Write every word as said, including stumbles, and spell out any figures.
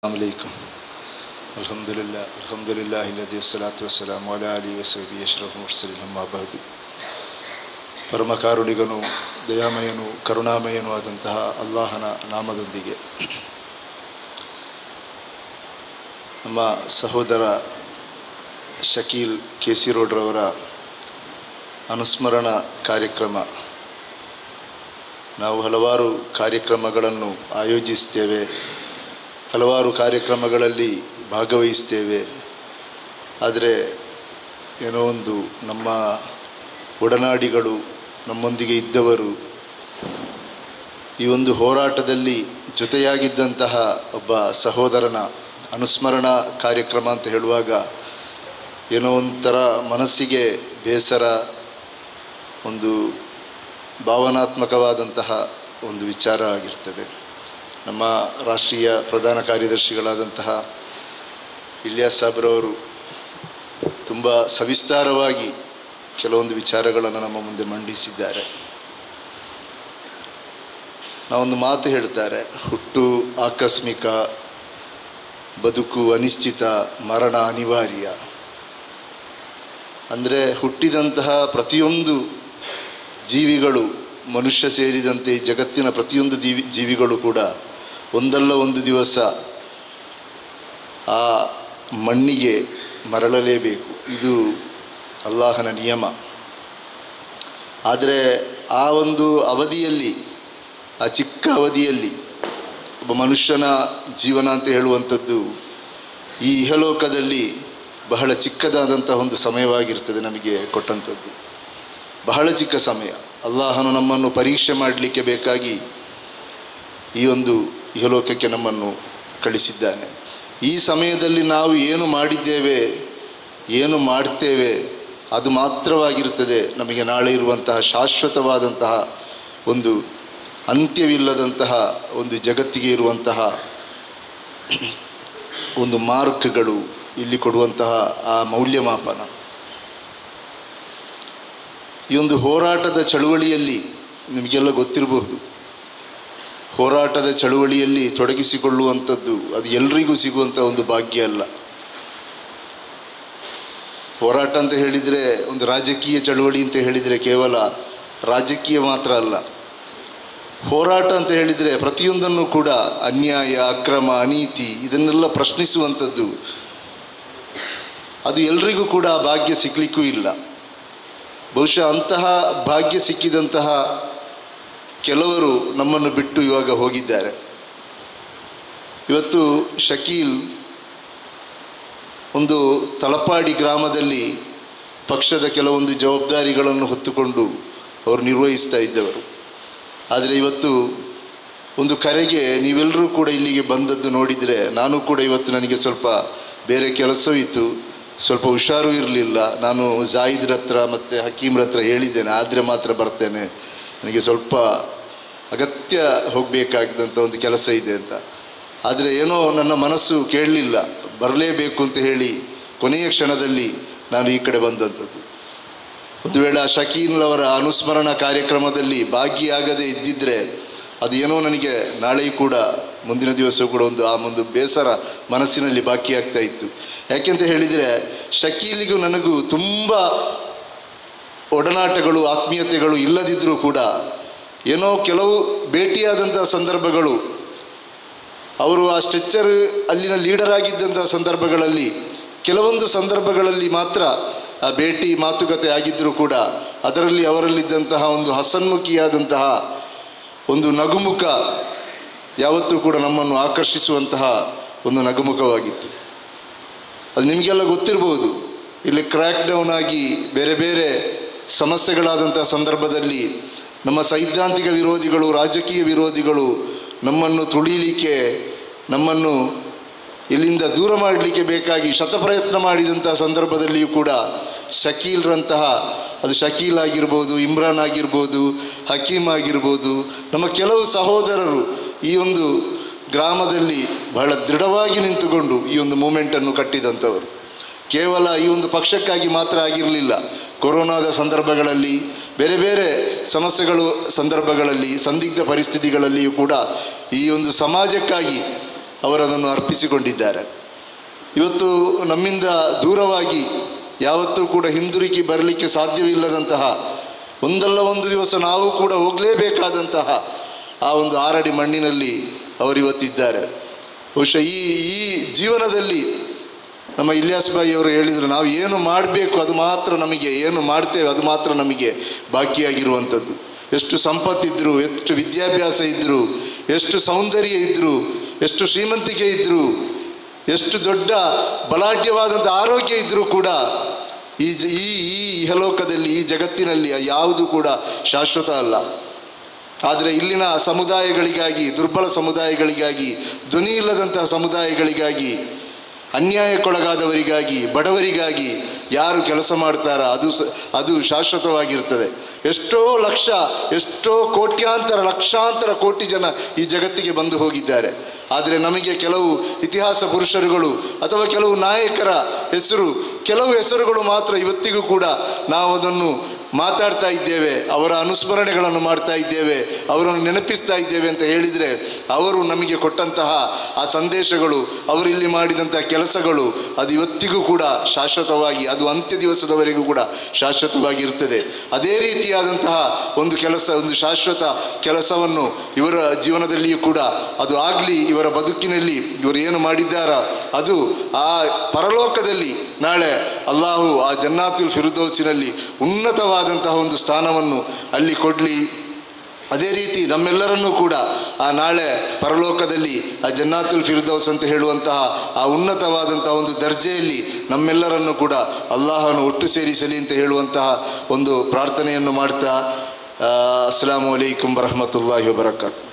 ಅಲೈಕುಂ ಅಲ್ಹಮ್ದುಲಿಲ್ಲಾಹ ಅಲ್ಹಮ್ದುಲಿಲ್ಲಾಹಿ ಅಲ್ಲದಿ ವಸ್ಸಲಾತು ವಸ್ಸಲಾಮು ಅಲಾ ಆಲಿಹಿ ವಸಹ್ಬಿಹಿ ಅಶ್ರಫುಲ್ ಮುರ್ಸಲೀನ್ ಅಮ್ಮಾ ಬಅದ್. ಪರಮ ಕಾರುಣಿಗನು ದಯಾಮಯನು ಕರುಣಾಮಯನೂ ಆದಂತಹ ಅಲ್ಲಾಹನ ನಾಮದೊಂದಿಗೆ ನಮ್ಮ ಸಹೋದರ ಶಕೀಲ್ ಕೆ ಸಿ ರೋಡ್ರವರ ಅನುಸ್ಮರಣ ಕಾರ್ಯಕ್ರಮ, ನಾವು ಹಲವಾರು ಕಾರ್ಯಕ್ರಮಗಳನ್ನು ಆಯೋಜಿಸ್ತೇವೆ, ಹಲವಾರು ಕಾರ್ಯಕ್ರಮಗಳಲ್ಲಿ ಭಾಗವಹಿಸ್ತೇವೆ. ಆದರೆ ಏನೋ ಒಂದು ನಮ್ಮ ಒಡನಾಡಿಗಳು, ನಮ್ಮೊಂದಿಗೆ ಇದ್ದವರು, ಈ ಒಂದು ಹೋರಾಟದಲ್ಲಿ ಜೊತೆಯಾಗಿದ್ದಂತಹ ಒಬ್ಬ ಸಹೋದರನ ಅನುಸ್ಮರಣ ಕಾರ್ಯಕ್ರಮ ಅಂತ ಹೇಳುವಾಗ ಏನೋ ಒಂಥರ ಮನಸ್ಸಿಗೆ ಬೇಸರ, ಒಂದು ಭಾವನಾತ್ಮಕವಾದಂತಹ ಒಂದು ವಿಚಾರ ಆಗಿರ್ತದೆ. ನಮ್ಮ ರಾಷ್ಟ್ರೀಯ ಪ್ರಧಾನ ಕಾರ್ಯದರ್ಶಿಗಳಾದಂತಹ ಇಲಿಯಾಸ್ ಸಾಬ್ರವರು ತುಂಬ ಸವಿಸ್ತಾರವಾಗಿ ಕೆಲವೊಂದು ವಿಚಾರಗಳನ್ನು ನಮ್ಮ ಮುಂದೆ ಮಂಡಿಸಿದ್ದಾರೆ. ನಾವೊಂದು ಮಾತು ಹೇಳ್ತಾರೆ, ಹುಟ್ಟು ಆಕಸ್ಮಿಕ, ಬದುಕು ಅನಿಶ್ಚಿತ, ಮರಣ ಅನಿವಾರ್ಯ. ಅಂದರೆ ಹುಟ್ಟಿದಂತಹ ಪ್ರತಿಯೊಂದು ಜೀವಿಗಳು, ಮನುಷ್ಯ ಸೇರಿದಂತೆ ಈ ಜಗತ್ತಿನ ಪ್ರತಿಯೊಂದು ಜೀವಿ ಜೀವಿಗಳು ಕೂಡ ಒಂದಲ್ಲ ಒಂದು ದಿವಸ ಆ ಮಣ್ಣಿಗೆ ಮರಳಲೇಬೇಕು. ಇದು ಅಲ್ಲಾಹನ ನಿಯಮ. ಆದರೆ ಆ ಒಂದು ಅವಧಿಯಲ್ಲಿ, ಆ ಚಿಕ್ಕ ಅವಧಿಯಲ್ಲಿ ಒಬ್ಬ ಮನುಷ್ಯನ ಜೀವನ ಅಂತ ಹೇಳುವಂಥದ್ದು ಈ ಇಹಲೋಕದಲ್ಲಿ ಬಹಳ ಚಿಕ್ಕದಾದಂಥ ಒಂದು ಸಮಯವಾಗಿರ್ತದೆ ನಮಗೆ ಕೊಟ್ಟಂಥದ್ದು. ಬಹಳ ಚಿಕ್ಕ ಸಮಯ. ಅಲ್ಲಾಹನು ನಮ್ಮನ್ನು ಪರೀಕ್ಷೆ ಮಾಡಲಿಕ್ಕೆ ಬೇಕಾಗಿ ಈ ಒಂದು ಇಹಲೋಕಕ್ಕೆ ನಮ್ಮನ್ನು ಕಳಿಸಿದ್ದಾನೆ. ಈ ಸಮಯದಲ್ಲಿ ನಾವು ಏನು ಮಾಡಿದ್ದೇವೆ, ಏನು ಮಾಡ್ತೇವೆ, ಅದು ಮಾತ್ರವಾಗಿರ್ತದೆ ನಮಗೆ ನಾಳೆ ಇರುವಂತಹ ಶಾಶ್ವತವಾದಂತಹ ಒಂದು ಅಂತ್ಯವಿಲ್ಲದಂತಹ ಒಂದು ಜಗತ್ತಿಗೆ ಇರುವಂತಹ ಒಂದು ಮಾರ್ಕ್ಗಳು, ಇಲ್ಲಿ ಕೊಡುವಂತಹ ಆ ಮೌಲ್ಯಮಾಪನ. ಈ ಒಂದು ಹೋರಾಟದ ಚಳುವಳಿಯಲ್ಲಿ ನಿಮಗೆಲ್ಲ ಗೊತ್ತಿರಬಹುದು, ಹೋರಾಟದ ಚಳುವಳಿಯಲ್ಲಿ ತೊಡಗಿಸಿಕೊಳ್ಳುವಂಥದ್ದು ಅದು ಎಲ್ರಿಗೂ ಸಿಗುವಂಥ ಒಂದು ಭಾಗ್ಯ ಅಲ್ಲ. ಹೋರಾಟ ಅಂತ ಹೇಳಿದರೆ, ಒಂದು ರಾಜಕೀಯ ಚಳುವಳಿ ಅಂತ ಹೇಳಿದರೆ ಕೇವಲ ರಾಜಕೀಯ ಮಾತ್ರ ಅಲ್ಲ. ಹೋರಾಟ ಅಂತ ಹೇಳಿದರೆ ಪ್ರತಿಯೊಂದನ್ನು ಕೂಡ ಅನ್ಯಾಯ, ಅಕ್ರಮ, ಅನೀತಿ ಇದನ್ನೆಲ್ಲ ಪ್ರಶ್ನಿಸುವಂಥದ್ದು. ಅದು ಎಲ್ರಿಗೂ ಕೂಡ ಆ ಭಾಗ್ಯ ಸಿಗಲಿಕ್ಕೂ ಇಲ್ಲ. ಬಹುಶಃ ಅಂತಹ ಭಾಗ್ಯ ಸಿಕ್ಕಿದಂತಹ ಕೆಲವರು ನಮ್ಮನ್ನು ಬಿಟ್ಟು ಇವಾಗ ಹೋಗಿದ್ದಾರೆ. ಇವತ್ತು ಶಕೀಲ್ ಒಂದು ತಲಪಾಡಿ ಗ್ರಾಮದಲ್ಲಿ ಪಕ್ಷದ ಕೆಲವೊಂದು ಜವಾಬ್ದಾರಿಗಳನ್ನು ಹೊತ್ತುಕೊಂಡು ಅವರು ನಿರ್ವಹಿಸ್ತಾ ಇದ್ದವರು. ಆದರೆ ಇವತ್ತು ಒಂದು ಕರೆಗೆ ನೀವೆಲ್ಲರೂ ಕೂಡ ಇಲ್ಲಿಗೆ ಬಂದದ್ದು ನೋಡಿದರೆ, ನಾನು ಕೂಡ ಇವತ್ತು ನನಗೆ ಸ್ವಲ್ಪ ಬೇರೆ ಕೆಲಸವೂ ಇತ್ತು, ಸ್ವಲ್ಪ ಹುಷಾರು ಇರಲಿಲ್ಲ. ನಾನು ಜಾಯಿದ್ರ ಹತ್ರ ಮತ್ತು ಹಕೀಮ್ರ ಹತ್ರ ಹೇಳಿದ್ದೇನೆ, ಆದರೆ ಮಾತ್ರ ಬರ್ತೇನೆ, ನನಗೆ ಸ್ವಲ್ಪ ಅಗತ್ಯ ಹೋಗಬೇಕಾಗಿದ್ದಂಥ ಒಂದು ಕೆಲಸ ಇದೆ ಅಂತ. ಆದರೆ ಏನೋ ನನ್ನ ಮನಸ್ಸು ಕೇಳಲಿಲ್ಲ, ಬರಲೇಬೇಕು ಅಂತ ಹೇಳಿ ಕೊನೆಯ ಕ್ಷಣದಲ್ಲಿ ನಾನು ಈ ಕಡೆ ಬಂದಂಥದ್ದು. ಒಂದು ವೇಳೆ ಆ ಶಕೀಲ್ನವರ ಅನುಸ್ಮರಣ ಕಾರ್ಯಕ್ರಮದಲ್ಲಿ ಭಾಗಿಯಾಗದೇ ಇದ್ದಿದ್ದರೆ ಅದು ಏನೋ ನನಗೆ ನಾಳೆಯೂ ಕೂಡ, ಮುಂದಿನ ದಿವಸ ಕೂಡ ಒಂದು ಆ ಒಂದು ಬೇಸರ ಮನಸ್ಸಿನಲ್ಲಿ ಬಾಕಿಯಾಗ್ತಾ ಇತ್ತು. ಯಾಕೆಂತ ಹೇಳಿದರೆ ಶಕೀಲಿಗೂ ನನಗೂ ತುಂಬ ಒಡನಾಟಗಳು, ಆತ್ಮೀಯತೆಗಳು ಇಲ್ಲದಿದ್ದರೂ ಕೂಡ ಏನೋ ಕೆಲವು ಭೇಟಿಯಾದಂಥ ಸಂದರ್ಭಗಳು, ಅವರು ಆ ಸ್ಟ್ರೆಚ್ಚರ್ ಅಲ್ಲಿನ ಲೀಡರ್ ಆಗಿದ್ದಂಥ ಸಂದರ್ಭಗಳಲ್ಲಿ ಕೆಲವೊಂದು ಸಂದರ್ಭಗಳಲ್ಲಿ ಮಾತ್ರ ಆ ಭೇಟಿ ಮಾತುಕತೆ ಆಗಿದ್ದರೂ ಕೂಡ ಅದರಲ್ಲಿ ಅವರಲ್ಲಿದ್ದಂತಹ ಒಂದು ಹಸನ್ಮುಖಿಯಾದಂತಹ ಒಂದು ನಗುಮುಖ ಯಾವತ್ತೂ ಕೂಡ ನಮ್ಮನ್ನು ಆಕರ್ಷಿಸುವಂತಹ ಒಂದು ನಗುಮುಖವಾಗಿತ್ತು. ಅದು ನಿಮಗೆಲ್ಲ ಗೊತ್ತಿರ್ಬೋದು. ಇಲ್ಲಿ ಕ್ರ್ಯಾಕ್ ಡೌನ್ ಆಗಿ ಬೇರೆ ಬೇರೆ ಸಮಸ್ಯೆಗಳಾದಂಥ ಸಂದರ್ಭದಲ್ಲಿ ನಮ್ಮ ಸೈದ್ಧಾಂತಿಕ ವಿರೋಧಿಗಳು, ರಾಜಕೀಯ ವಿರೋಧಿಗಳು ನಮ್ಮನ್ನು ತುಳಿಲಿಕ್ಕೆ, ನಮ್ಮನ್ನು ಇಲ್ಲಿಂದ ದೂರ ಮಾಡಲಿಕ್ಕೆ ಬೇಕಾಗಿ ಶತಪ್ರಯತ್ನ ಮಾಡಿದಂಥ ಸಂದರ್ಭದಲ್ಲಿಯೂ ಕೂಡ ಶಕೀಲ್ರಂತಹ, ಅದು ಶಕೀಲ್ ಆಗಿರ್ಬೋದು, ಇಮ್ರಾನ್ ಆಗಿರ್ಬೋದು, ಹಕೀಮ್ ಆಗಿರ್ಬೋದು, ನಮ್ಮ ಕೆಲವು ಸಹೋದರರು ಈ ಒಂದು ಗ್ರಾಮದಲ್ಲಿ ಬಹಳ ದೃಢವಾಗಿ ನಿಂತುಕೊಂಡು ಈ ಒಂದು ಮೂಮೆಂಟನ್ನು ಕಟ್ಟಿದಂಥವರು. ಕೇವಲ ಈ ಒಂದು ಪಕ್ಷಕ್ಕಾಗಿ ಮಾತ್ರ ಆಗಿರಲಿಲ್ಲ. ಕೊರೋನಾದ ಸಂದರ್ಭಗಳಲ್ಲಿ, ಬೇರೆ ಬೇರೆ ಸಮಸ್ಯೆಗಳು ಸಂದರ್ಭಗಳಲ್ಲಿ, ಸಂದಿಗ್ಧ ಪರಿಸ್ಥಿತಿಗಳಲ್ಲಿಯೂ ಕೂಡ ಈ ಒಂದು ಸಮಾಜಕ್ಕಾಗಿ ಅವರದನ್ನು ಅರ್ಪಿಸಿಕೊಂಡಿದ್ದಾರೆ. ಇವತ್ತು ನಮ್ಮಿಂದ ದೂರವಾಗಿ ಯಾವತ್ತೂ ಕೂಡ ಹಿಂದಿರುಗಿ ಬರಲಿಕ್ಕೆ ಸಾಧ್ಯವಿಲ್ಲದಂತಹ, ಒಂದಲ್ಲ ಒಂದು ದಿವಸ ನಾವು ಕೂಡ ಹೋಗಲೇಬೇಕಾದಂತಹ ಆ ಒಂದು ಆರಡಿ ಮಣ್ಣಿನಲ್ಲಿ ಅವರಿವತ್ತಿದ್ದಾರೆ. ಬಹುಶಃ ಈ ಈ ಜೀವನದಲ್ಲಿ ನಮ್ಮ ಇಲ್ಯಾಸ್ ಭಾಯಿ ಅವರು ಹೇಳಿದರು, ನಾವು ಏನು ಮಾಡಬೇಕು ಅದು ಮಾತ್ರ ನಮಗೆ, ಏನು ಮಾಡ್ತೇವೆ ಅದು ಮಾತ್ರ ನಮಗೆ ಬಾಕಿಯಾಗಿರುವಂಥದ್ದು. ಎಷ್ಟು ಸಂಪತ್ತಿದ್ದರು, ಎಷ್ಟು ವಿದ್ಯಾಭ್ಯಾಸ ಇದ್ದರು, ಎಷ್ಟು ಸೌಂದರ್ಯ ಇದ್ದರು, ಎಷ್ಟು ಶ್ರೀಮಂತಿಕೆ ಇದ್ದರು, ಎಷ್ಟು ದೊಡ್ಡ ಬಲಾಢ್ಯವಾದಂಥ ಆರೋಗ್ಯ ಇದ್ದರೂ ಕೂಡ ಈ ಜ ಈ ಈ ಇಹಲೋಕದಲ್ಲಿ, ಈ ಜಗತ್ತಿನಲ್ಲಿ ಯಾವುದು ಕೂಡ ಶಾಶ್ವತ ಅಲ್ಲ. ಆದರೆ ಇಲ್ಲಿನ ಸಮುದಾಯಗಳಿಗಾಗಿ, ದುರ್ಬಲ ಸಮುದಾಯಗಳಿಗಾಗಿ, ಧ್ವನಿ ಇಲ್ಲದಂತಹ ಸಮುದಾಯಗಳಿಗಾಗಿ, ಅನ್ಯಾಯಕ್ಕೊಳಗಾದವರಿಗಾಗಿ, ಬಡವರಿಗಾಗಿ ಯಾರು ಕೆಲಸ ಮಾಡ್ತಾರ ಅದು ಸ ಅದು ಶಾಶ್ವತವಾಗಿರ್ತದೆ. ಎಷ್ಟೋ ಲಕ್ಷ, ಎಷ್ಟೋ ಕೋಟ್ಯಾಂತರ, ಲಕ್ಷಾಂತರ ಕೋಟಿ ಜನ ಈ ಜಗತ್ತಿಗೆ ಬಂದು ಹೋಗಿದ್ದಾರೆ. ಆದರೆ ನಮಗೆ ಕೆಲವು ಇತಿಹಾಸ ಪುರುಷರುಗಳು ಅಥವಾ ಕೆಲವು ನಾಯಕರ ಹೆಸರು, ಕೆಲವು ಹೆಸರುಗಳು ಮಾತ್ರ ಇವತ್ತಿಗೂ ಕೂಡ ನಾವು ಅದನ್ನು ಮಾತಾಡ್ತಾ ಇದ್ದೇವೆ, ಅವರ ಅನುಸ್ಮರಣೆಗಳನ್ನು ಮಾಡ್ತಾ ಇದ್ದೇವೆ, ಅವರನ್ನು ನೆನಪಿಸ್ತಾ ಇದ್ದೇವೆ ಅಂತ ಹೇಳಿದರೆ, ಅವರು ನಮಗೆ ಕೊಟ್ಟಂತಹ ಆ ಸಂದೇಶಗಳು, ಅವರಿಲ್ಲಿ ಮಾಡಿದಂತಹ ಕೆಲಸಗಳು ಅದು ಇವತ್ತಿಗೂ ಕೂಡ ಶಾಶ್ವತವಾಗಿ, ಅದು ಅಂತ್ಯ ದಿವಸದವರೆಗೂ ಕೂಡ ಶಾಶ್ವತವಾಗಿರ್ತದೆ. ಅದೇ ರೀತಿಯಾದಂತಹ ಒಂದು ಕೆಲಸ, ಒಂದು ಶಾಶ್ವತ ಕೆಲಸವನ್ನು ಇವರ ಜೀವನದಲ್ಲಿಯೂ ಕೂಡ ಅದು ಆಗಲಿ. ಇವರ ಬದುಕಿನಲ್ಲಿ ಇವರು ಏನು ಮಾಡಿದ್ದಾರ ಅದು ಆ ಪರಲೋಕದಲ್ಲಿ ನಾಳೆ ಅಲ್ಲಾಹು ಆ ಜನ್ನಾತುಲ್ ಫಿರ್ದೌಸಿನಲ್ಲಿ ಉನ್ನತವಾದಂತಹ ಒಂದು ಸ್ಥಾನವನ್ನು ಅಲ್ಲಿ ಕೊಡಲಿ. ಅದೇ ರೀತಿ ನಮ್ಮೆಲ್ಲರನ್ನೂ ಕೂಡ ಆ ನಾಳೆ ಪರಲೋಕದಲ್ಲಿ ಆ ಜನ್ನಾತುಲ್ ಫಿರ್ದೌಸ್ ಅಂತ ಹೇಳುವಂತಹ ಆ ಉನ್ನತವಾದಂತಹ ಒಂದು ದರ್ಜೆಯಲ್ಲಿ ನಮ್ಮೆಲ್ಲರನ್ನೂ ಕೂಡ ಅಲ್ಲಾಹನು ಒಟ್ಟು ಸೇರಿಸಲಿ ಅಂತ ಹೇಳುವಂತಹ ಒಂದು ಪ್ರಾರ್ಥನೆಯನ್ನು ಮಾಡ್ತಾ, ಅಸ್ಸಲಾಮು ಅಲೈಕುಂ ವರಹಮತುಲ್ಲಾಹಿ ವಬರಕಾತು.